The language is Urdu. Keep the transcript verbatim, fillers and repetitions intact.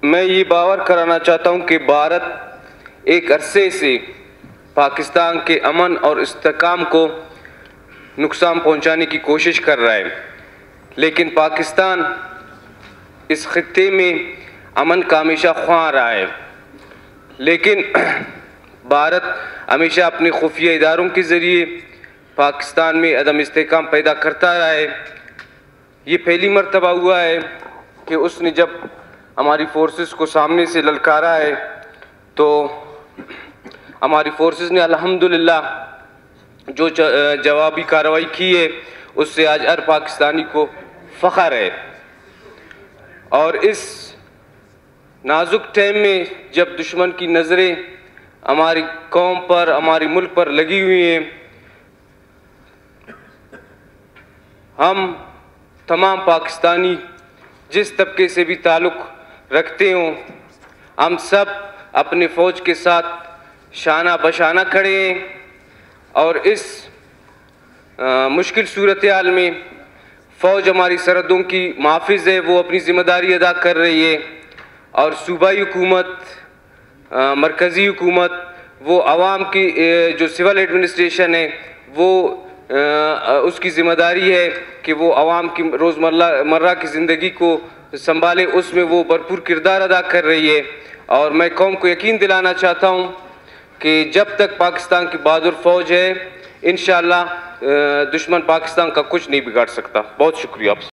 میں یہ باور کرانا چاہتا ہوں کہ بھارت ایک عرصے سے پاکستان کے امن اور استحکام کو نقصان پہنچانے کی کوشش کر رہا ہے، لیکن پاکستان اس خطے میں امن کا ہمیشہ خواہاں رہا ہے، لیکن بھارت ہمیشہ اپنے خفیہ اداروں کے ذریعے پاکستان میں عدم استحکام پیدا کرتا رہا ہے۔ یہ پہلی مرتبہ ہوا ہے کہ اس نے جب ہماری فورسز کو سامنے سے للکارا ہے تو ہماری فورسز نے الحمدللہ جو جوابی کارروائی کی ہے اس سے آج ہر پاکستانی کو فخر ہے۔ اور اس نازک ٹائم میں جب دشمن کی نظریں ہماری قوم پر، ہماری ملک پر لگی ہوئی ہیں، ہم تمام پاکستانی جس طبقے سے بھی تعلق رکھتے ہوں، ہم سب اپنے فوج کے ساتھ شانہ بشانہ کھڑے ہیں، اور اس مشکل صورتحال میں فوج ہماری سرحدوں کی محافظ ہے، وہ اپنی ذمہ داری ادا کر رہی ہے، اور صوبائی حکومت، مرکزی حکومت، وہ عوام کی جو سول ایڈمنسٹریشن ہے وہ اس کی ذمہ داری ہے کہ وہ عوام کی روزمرہ مرہ کی زندگی کو سنبھالے، اس میں وہ بھرپور کردار ادا کر رہی ہے۔ اور میں قوم کو یقین دلانا چاہتا ہوں کہ جب تک پاکستان کی بہادر فوج ہے، انشاءاللہ دشمن پاکستان کا کچھ نہیں بگاڑ سکتا۔ بہت شکریہ آپ سے۔